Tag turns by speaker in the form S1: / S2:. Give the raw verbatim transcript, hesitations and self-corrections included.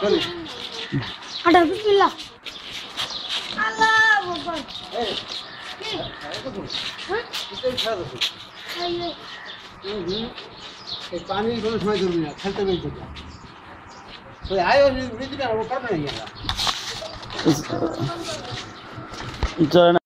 S1: আটা বিসমিল্লাহ আল্লাহু আকবার এই হ্যাঁ এটা ছাড়ো এই হুম এই পানি কোনো সময় ধরবি না খেলতে বের করবি ওই আয়ো নিতে না ও করবে না
S2: চলে